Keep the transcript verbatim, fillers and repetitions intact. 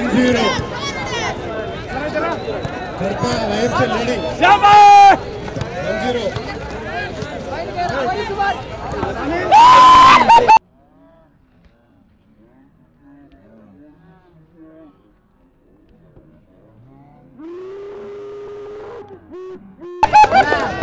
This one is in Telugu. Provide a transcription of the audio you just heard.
zero. Karpa Y F C leading. one zero. Yeah.